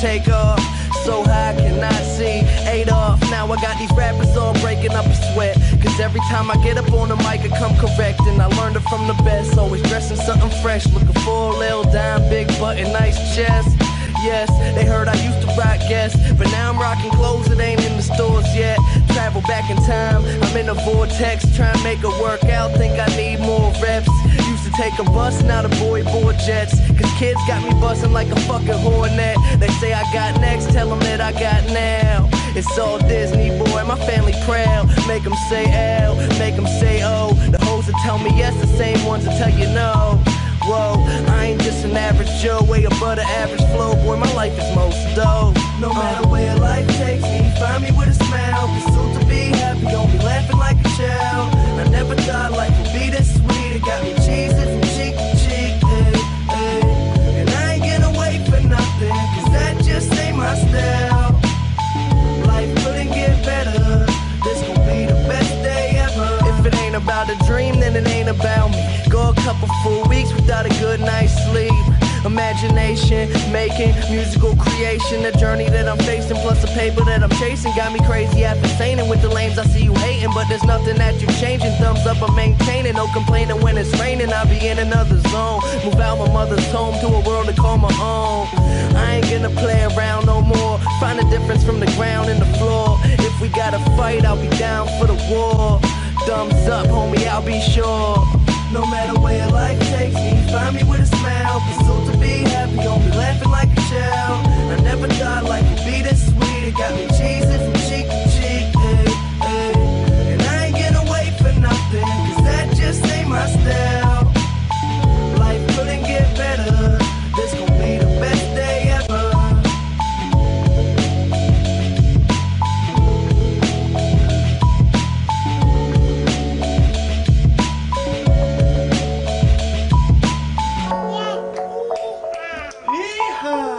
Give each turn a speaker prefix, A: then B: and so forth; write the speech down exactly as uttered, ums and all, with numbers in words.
A: take off. So high I cannot see. Eight off, now I got these rappers all breaking up a sweat. Cause every time I get up on the mic I come correct. And I learned it from the best. Always dressing something fresh. Looking for a little dime, big butt and nice chest. Yes, they heard I used to rock Guess, but now I'm rocking clothes that ain't in the stores yet. Travel back in time, I'm in a vortex, trying to make it work out, think I need more reps. Used to take a bus, now the boy board jets. Cause kids got me bustin' like a fucking hornet. They say I got next, tell them that I got now. It's all Disney, boy, my family proud. Make them say L, make them say O. The hoes that tell me yes, the same ones that tell you no. Whoa, I ain't just an average Joe, way above the average flow. Boy, my life is most dope. No matter where life takes me, find me with a smile. Pursuit to be happy, gon' be laughing like a child. I never thought life would be this sweet. It got me cheesy from cheek to cheek, hey, hey. And I ain't gonna wait for nothing, cause that just ain't my style. Life couldn't get better, this gon' be the best day ever. If it ain't about a dream, then it ain't about me. Go a couple full weeks without a good night's sleep. Imagination, making musical creation. The journey that I'm facing, plus the paper that I'm chasing, got me crazy after saying it with the lames I see you hating. But there's nothing that you changing. Thumbs up, I'm maintaining. No complaining when it's raining. I'll be in another zone. Move out my mother's home to a world to call my own. I ain't gonna play around no more. Find a difference from the ground and the floor. If we gotta fight, I'll be down for the war. Thumbs up, homie, I'll be sure. No matter where life takes me, find me with a smile. Pursuit to be happy, gon' be laughing like a child. I never thought life would be this sweet. It got me cheesy from cheek to cheek, hey, hey. And I ain't gonna wait for nothing, cause that just ain't my style. Life couldn't get better, this gon' be the best day ever. Yeehaw!